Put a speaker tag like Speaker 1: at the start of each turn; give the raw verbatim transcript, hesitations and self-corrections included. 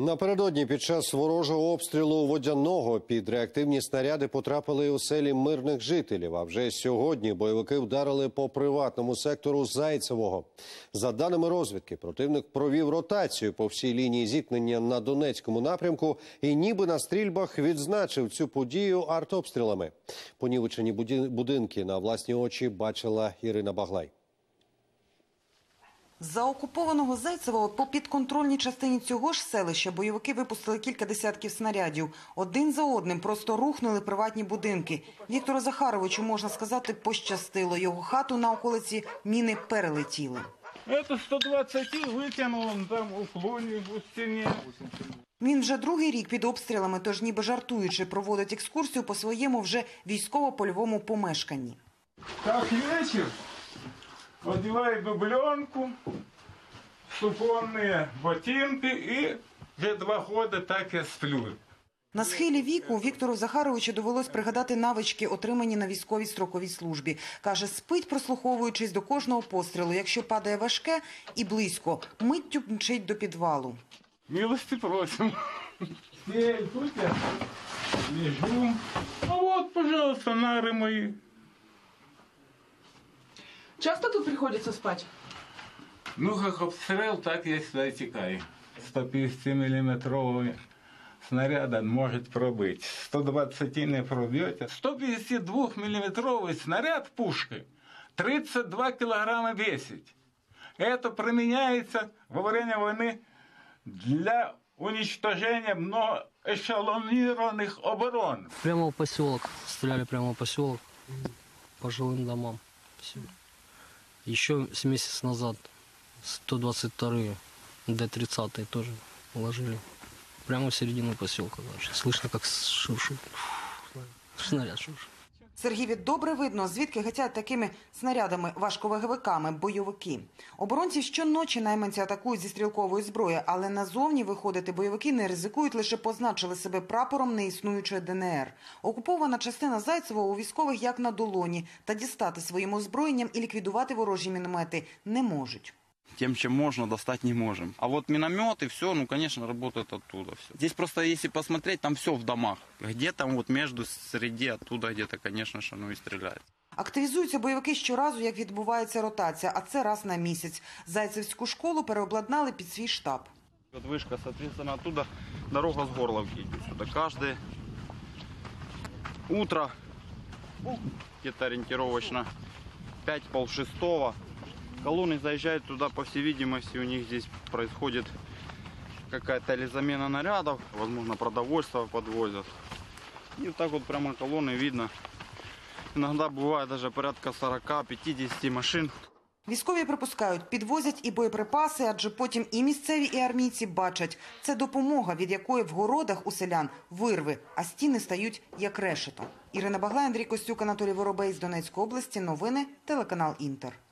Speaker 1: Напередодні під час ворожого обстрілу Водяного під реактивні снаряди потрапили у селі мирних жителів. А вже сьогодні бойовики вдарили по приватному сектору Зайцевого. За даними розвідки, противник провів ротацію по всій лінії зіткнення на Донецькому напрямку і ніби на стрільбах відзначив цю подію артобстрілами. Понівечені будинки на власні очі бачила Ірина Баглай.
Speaker 2: За окупованого Зайцевого по підконтрольній частині цього ж селища бойовики випустили кілька десятків снарядів. Один за одним просто рухнули приватні будинки. Віктору Захаровичу, можна сказати, пощастило. Його хату на околиці міни перелетіли.
Speaker 3: Це сто двадцять витягнуло там у клоні, у стіні.
Speaker 2: Він вже другий рік під обстрілами, тож ніби жартуючи, проводить екскурсію по своєму вже військово-польовому помешканні.
Speaker 3: Так вечір. Одеваю дубленку, суконные ботинки и вже два года так я сплю.
Speaker 2: На схилі віку Віктору Захаровичу довелось пригадати навички, отримані на військовій строковій службі. Каже, спить, прослуховуючись до кожного пострілу. Якщо падає важке і близько, миттю мчить до підвалу.
Speaker 3: Милости просим. Стель, тут я лежу. А вот, пожалуйста, нары мои.
Speaker 4: Часто тут приходится спать?
Speaker 3: Ну, как обстрел, так я сюда текаю. сто пятидесятимиллиметровый снаряд может пробить. сто двадцать не пробьете. сто пятидесятидвухмиллиметровый снаряд пушкой тридцать два килограмма весит. Это применяется во время войны для уничтожения многоэшелонированных оборон.
Speaker 5: Прямо в поселок. Стреляли прямо в поселок по жилым домам. Все. Еще с месяц назад сто двадцать вторые Д тридцать тоже уложили. Прямо в середину поселка даже. Слышно, как шуршит. Снаряд шуршит.
Speaker 2: Сергієві добре видно, звідки гатять такими снарядами, важковаговиками, бойовики. Оборонців щоночі найманці атакують зі стрілкової зброї, але назовні виходити бойовики не ризикують, лише позначили себе прапором неіснуючої Д Н Р. Окупована частина Зайцевого у військових як на долоні, та дістати своїм озброєнням і ліквідувати ворожі міномети не можуть.
Speaker 6: Тем, чем можно, достать не можем. А вот минометы, все, ну, конечно, работают оттуда. Все. Здесь просто, если посмотреть, там все в домах. Где там вот между, среди, оттуда где-то, конечно же, ну и стреляют.
Speaker 2: Активізуються бойовики щоразу, як відбувається ротація, а це раз на місяць. Зайцевську школу переобладнали під свій штаб.
Speaker 6: Вот вышка, соответственно, оттуда дорога с Горловки идет сюда. Каждое утро, где-то ориентировочно пять-пол шестого, колонны заезжают туда, по всей видимости, у них здесь происходит какая-то или замена нарядов, возможно, продовольствие подвозят. И вот так вот прямо колонны видно. Иногда бывает даже порядка сорока-пятидесяти машин.
Speaker 2: Військові припускають, підвозять і боєприпаси, адже потім і місцеві, і армійці бачать. Це допомога, від якої в городах у селян вирви, а стіни стають як решето. Ірина Баглай, Андрій Костюк, Анатолій Воробей з Донецької області. Новини, телеканал Інтер.